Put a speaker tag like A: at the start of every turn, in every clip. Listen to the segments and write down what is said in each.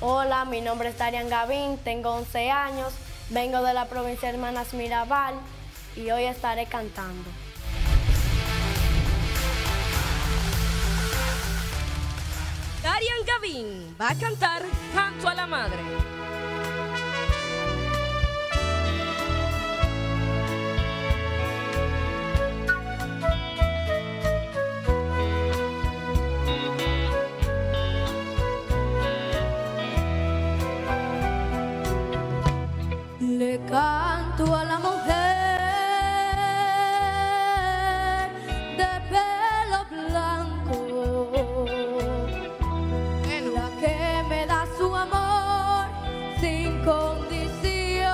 A: Hola, mi nombre es Darian Gavín, tengo 11 años, vengo de la provincia de Hermanas Mirabal y hoy estaré cantando.
B: Darian Gavín va a cantar Canto a la Madre.
A: Le canto a la mujer de pelo blanco, la que me da su amor sin condición,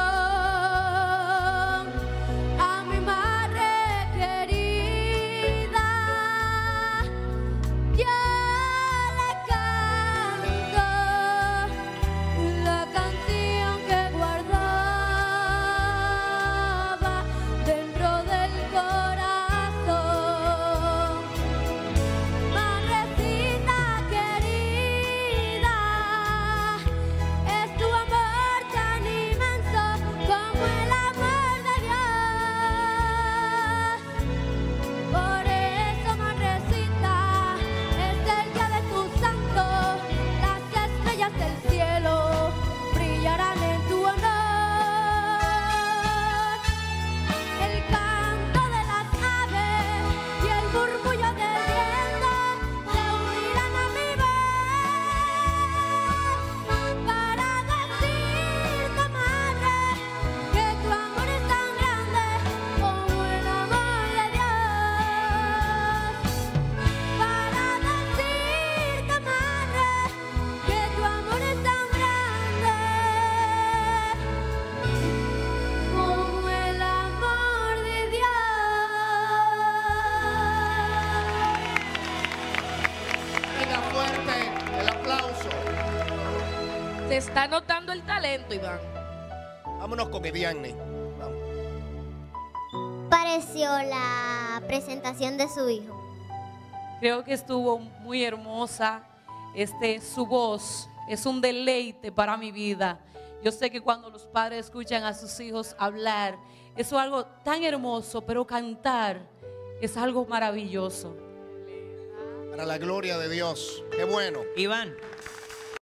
A: a mi madre querida. Yo le canto la canción que guardaba dentro del corazón. Madrecita querida, es tu amor tan inmenso como el amor de Dios. Por eso, madrecita, es el día de tu santo, las estrellas del cielo brillarán en tu honor. El canto de las aves y el murmullo del viento se unirán a mi voz para decirte, madre, que tu amor es tan grande como el amor de Dios. Para decirte, madre, que tu amor es tan grande como el amor de Dios.
C: Venga fuerte el aplauso.
B: Se está notando el talento, Iván.
C: Vámonos con Ediane. Vamos.
D: Pareció la presentación de su hijo?
E: Creo que estuvo muy hermosa. Su voz es un deleite para mi vida. Yo sé que cuando los padres escuchan a sus hijos hablar, eso es algo tan hermoso, pero cantar es algo maravilloso.
C: Para la gloria de Dios. Qué bueno.
F: Iván,